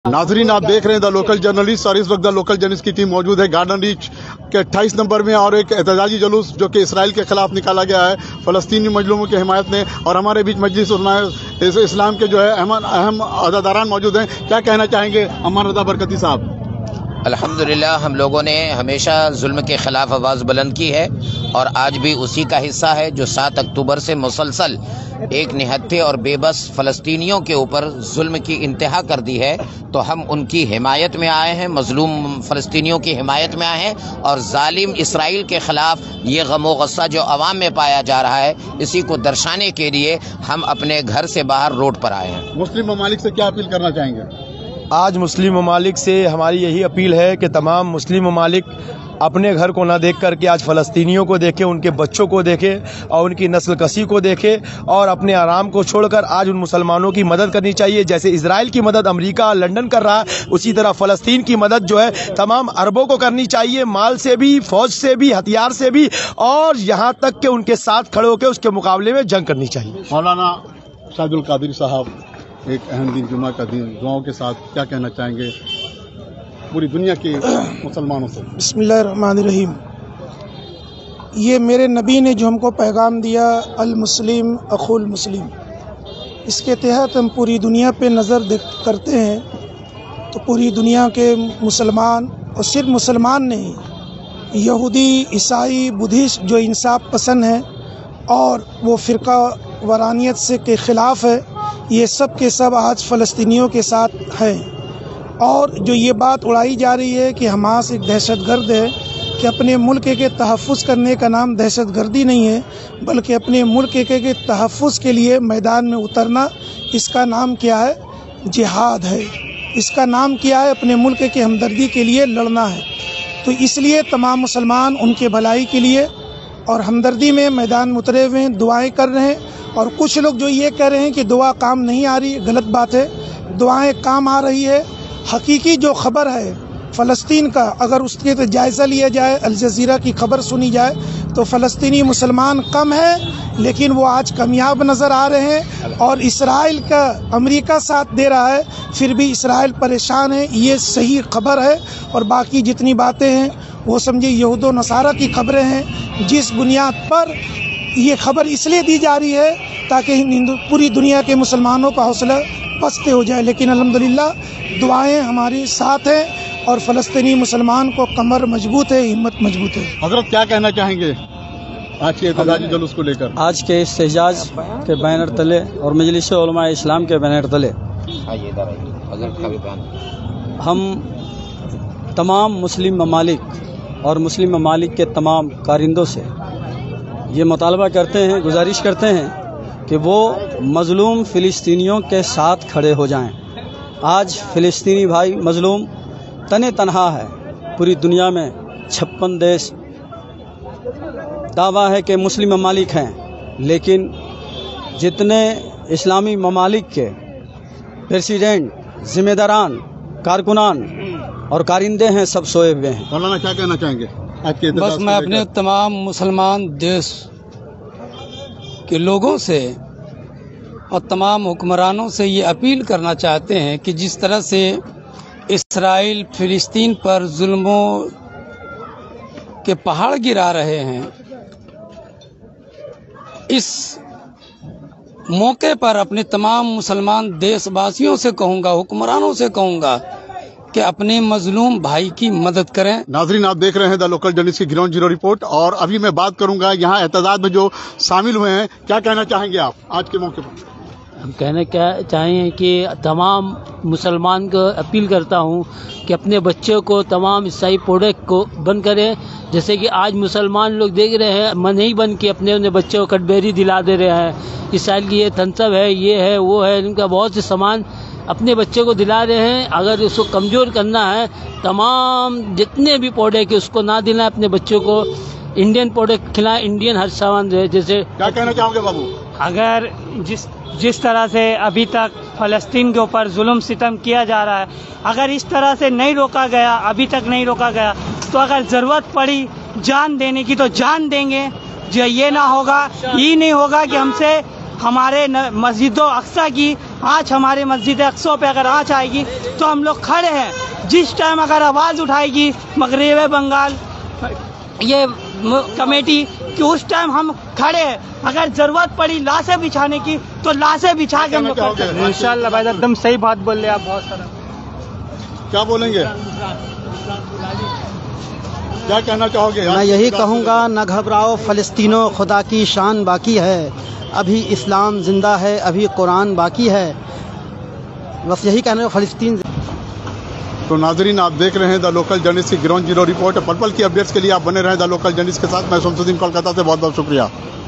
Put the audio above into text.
नाजरीन, आप देख रहे हैं द लोकल जर्नलिस्ट और इस वक्त द लोकल जर्नलिस्ट की टीम मौजूद है गार्डन रीच के 28 नंबर में और एक एहतजाजी जुलूस जो कि इसराइल के खिलाफ निकाला गया है फलस्तीनी मजलूमों की हिमायत में। और हमारे बीच मजलिस उलमाए इस्लाम के जो है अहम अहदेदारान मौजूद हैं। क्या कहना चाहेंगे अमान रजा बरकती साहब? अल्हम्दुलिल्लाह, हम लोगों ने हमेशा जुल्म के खिलाफ आवाज़ बुलंद की है और आज भी उसी का हिस्सा है जो 7 अक्टूबर से मुसलसल एक निहत्थे और बेबस फ़लस्तीनियों के ऊपर जुल्म की इंतहा कर दी है। तो हम उनकी हिमायत में आए हैं, मजलूम फ़लस्तीनियों की हिमायत में आए हैं और जालिम इसराइल के खिलाफ ये गम व गुस्सा जो अवाम में पाया जा रहा है, इसी को दर्शाने के लिए हम अपने घर से बाहर रोड पर आए हैं। मुस्लिम ममालिक से क्या अपील करना चाहेंगे? आज मुस्लिम ममालिक से हमारी यही अपील है कि तमाम मुस्लिम ममालिक अपने घर को ना देख करके आज फ़लस्तीनियों को देखें, उनके बच्चों को देखें और उनकी नस्ल कसी को देखें और अपने आराम को छोड़कर आज उन मुसलमानों की मदद करनी चाहिए। जैसे इजराइल की मदद अमेरिका लंदन कर रहा है, उसी तरह फ़लस्तीन की मदद जो है तमाम अरबों को करनी चाहिए, माल से भी, फौज से भी, हथियार से भी, और यहाँ तक कि उनके साथ खड़े होकर उसके मुकाबले में जंग करनी चाहिए। मौलाना शाहिदुल कादरी साहब, एक अहम दिन जुमा का दिन, दुआओं के साथ क्या कहना चाहेंगे पूरी दुनिया के मुसलमानों से? बिस्मिल्लाहिर्रहमानिर्रहीम। ये मेरे नबी ने जो हमको पैगाम दिया, अल मुस्लिम अखुल मुस्लिम, इसके तहत हम पूरी दुनिया पे नज़र करते हैं तो पूरी दुनिया के मुसलमान, और सिर्फ मुसलमान नहीं, यहूदी, ईसाई, बुद्धिस्ट जो इंसाफ पसंद है और वो फ़िरका वरानियत से के ख़िलाफ़ है, ये सब के सब आज फ़लस्तीनियों के साथ हैं। और जो ये बात उड़ाई जा रही है कि हमास एक दहशतगर्द है, कि अपने मुल्क के तहफ़्फ़ुज़ करने का नाम दहशतगर्दी नहीं है, बल्कि अपने मुल्क के तहफ़्फ़ुज़ के लिए मैदान में उतरना, इसका नाम क्या है? जिहाद है। इसका नाम क्या है? अपने मुल्क के हमदर्दी के लिए लड़ना है। तो इसलिए तमाम मुसलमान उनके भलाई के लिए और हमदर्दी में मैदान में उतरे हुए हैं, दुआएँ कर रहे हैं। और कुछ लोग जो ये कह रहे हैं कि दुआ काम नहीं आ रही, गलत बात है। दुआएँ काम आ रही है। हकीकी जो खबर है फ़लस्तीन का, अगर उसके तो जायज़ा लिया जाए, अल जज़ीरा की खबर सुनी जाए, तो फ़लस्तीनी मुसलमान कम है, लेकिन वो आज कामयाब नज़र आ रहे हैं। और इसराइल का अमेरिका साथ दे रहा है, फिर भी इसराइल परेशान है। ये सही खबर है। और बाकी जितनी बातें हैं वो समझिए यहूद व नसारा की खबरें हैं, जिस बुनियाद पर ये खबर इसलिए दी जा रही है ताकि पूरी दुनिया के मुसलमानों का हौसला पस्त हो जाए। लेकिन अल्हम्दुलिल्लाह दुआएं हमारे साथ हैं और फ़लस्तीनी मुसलमान को कमर मजबूत है, हिम्मत मजबूत है। हज़रत क्या कहना चाहेंगे आज के एहतजाजी जुलूस को लेकर? आज के इस एहतजाज के बैनर तले और मजलिस उलमाए इस्लाम के बैनर तले हम तमाम मुस्लिम ममालिक और मुस्लिम ममालिक के तमाम कारिंदों से ये मुतालबा करते हैं, गुजारिश करते हैं कि वो मजलूम फ़िलिस्तीनियों के साथ खड़े हो जाएं। आज फ़िलिस्तीनी भाई मजलूम तने तनहा है। पूरी दुनिया में 56 देश दावा है कि मुस्लिम ममालिक हैं, लेकिन जितने इस्लामी ममालिक के प्रेसिडेंट, ज़िम्मेदारान, कारकुनान और कारिंदे हैं, सब सोए हुए हैं। मौलाना क्या कहना चाहेंगे? बस मैं अपने तमाम मुसलमान देश के लोगों से और तमाम हुक्मरानों से ये अपील करना चाहते हैं कि जिस तरह से इसराइल फ़िलिस्तीन पर जुल्मों के पहाड़ गिरा रहे हैं, इस मौके पर अपने तमाम मुसलमान देशवासियों से कहूँगा, हुक्मरानों से कहूँगा कि अपने मजलूम भाई की मदद करें। नाजरीन, आप देख रहे हैं द लोकल जर्नलिस्ट की ग्राउंड जीरो रिपोर्ट। और अभी मैं बात करूंगा यहाँ एहतजाज में जो शामिल हुए हैं, क्या कहना चाहेंगे आप आज के मौके पर? हम कहना क्या चाहेंगे कि तमाम मुसलमान को अपील करता हूँ कि अपने बच्चों को तमाम ईसाई प्रोडक्ट को बंद करें। जैसे कि आज मुसलमान लोग देख रहे हैं, मन ही बंद कि अपने बच्चों को कटबेरी दिला दे रहे हैं। इसराइल की ये थम्सअप है, ये है, वो है, इनका बहुत से सामान अपने बच्चे को दिला रहे हैं। अगर उसको कमज़ोर करना है, तमाम जितने भी प्रोडक्ट है उसको ना दिलाएं, अपने बच्चों को इंडियन प्रोडक्ट खिलाएं, इंडियन हर सामान दे। जैसे क्या कहना चाहोगे बाबू? अगर जिस तरह से अभी तक फ़लस्तीन के ऊपर जुल्म सितम किया जा रहा है, अगर इस तरह से नहीं रोका गया, अभी तक नहीं रोका गया, तो अगर ज़रूरत पड़ी जान देने की तो जान देंगे। जो ये ना होगा, ये नहीं होगा कि हमसे हमारे मस्जिदों अक्सा की آج ہمارے مسجد اقصی پہ اگر آنچ آئے گی تو ہم لوگ کھڑے ہیں. جس ٹائم اگر آواز اٹھائے گی مغربی بنگال یہ کمیٹی کہ اس ٹائم ہم کھڑے ہیں. اگر ضرورت پڑی لاشیں بچھانے کی تو لاشیں بچھا کے ہم لوگ کرتے ہیں. انشاءاللہ بھائی ایک دم صحیح بات بول رہے آپ. بہت سارا کیا بولیں گے؟ کیا کہنا چاہو گے؟ میں یہی کہوں گا نہ گھبراؤ فلسطینوں، خدا کی شان باقی ہے، ابھی اسلام زندہ ہے، ابھی قرآن باقی ہے. بس یہی کہنا ہے فلسطین. تو ناظرین آپ دیکھ رہے ہیں دا لوکل جرنلسٹ کی گراؤنڈ زیرو رپورٹ. پرپل کی اپڈیٹس کے لیے آپ بنے رہیں دا لوکل جرنلسٹ کے ساتھ. میں شمس الدین کولکاتہ سے. بہت بہت شکریہ.